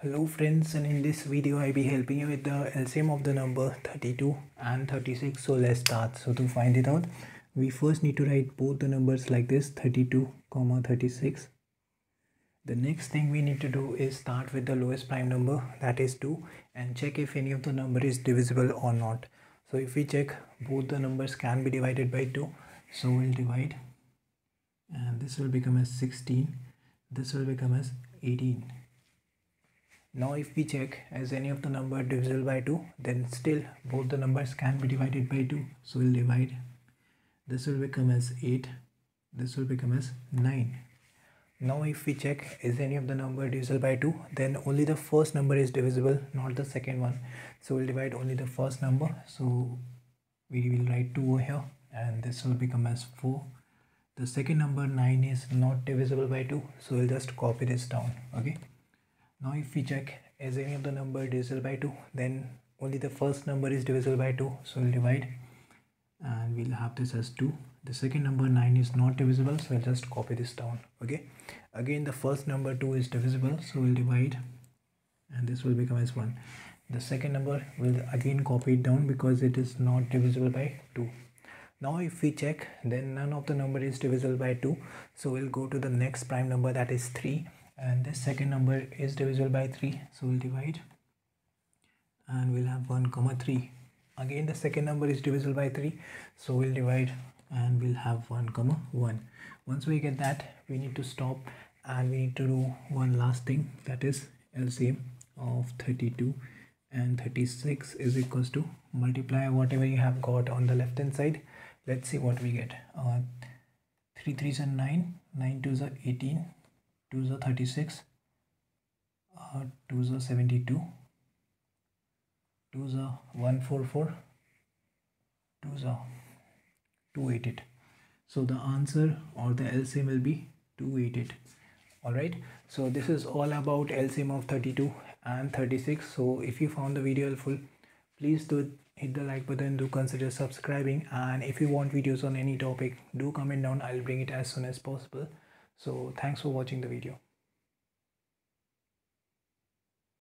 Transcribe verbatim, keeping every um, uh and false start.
Hello friends, and in this video I be helping you with the L C M of the number thirty-two and thirty-six. So let's start. So to find it out, we first need to write both the numbers like this, thirty-two comma thirty-six. The next thing we need to do is start with the lowest prime number, that is two, and check if any of the number is divisible or not. So if we check, both the numbers can be divided by two, so we'll divide, and this will become as sixteen, this will become as eighteen. Now if we check as any of the number divisible by two, then still both the numbers can be divided by two, so we'll divide. This will become as eight, this will become as nine. Now if we check is any of the number divisible by two, then only the first number is divisible, not the second one, so we'll divide only the first number. So we will write two over here, and this will become as four. The second number nine is not divisible by two, so we'll just copy this down. Okay, now if we check is any of the number divisible by two, then only the first number is divisible by two, so we'll divide, and we'll have this as two. The second number nine is not divisible, so we'll just copy this down. Okay, again the first number two is divisible, so we'll divide, and this will become as one. The second number will again copy it down because it is not divisible by two. Now if we check, then none of the number is divisible by two, so we'll go to the next prime number, that is three, and this second number is divisible by three, so we'll divide, and we'll have one comma three. Again the second number is divisible by three, so we'll divide, and we'll have one comma one. Once we get that, we need to stop, and we need to do one last thing, that is L C M of thirty-two and thirty-six is equals to multiply whatever you have got on the left hand side. Let's see what we get. uh, three threes are nine, nine twos are eighteen, twos are thirty-six, uh, twos are seventy-two, twos are one forty-four, twos are two eighty-eight. So the answer or the L C M will be two eighty-eight. Alright, so this is all about L C M of thirty-two and thirty-six. So if you found the video helpful, please do hit the like button, do consider subscribing, and if you want videos on any topic, do comment down. I'll bring it as soon as possible. So thanks for watching the video.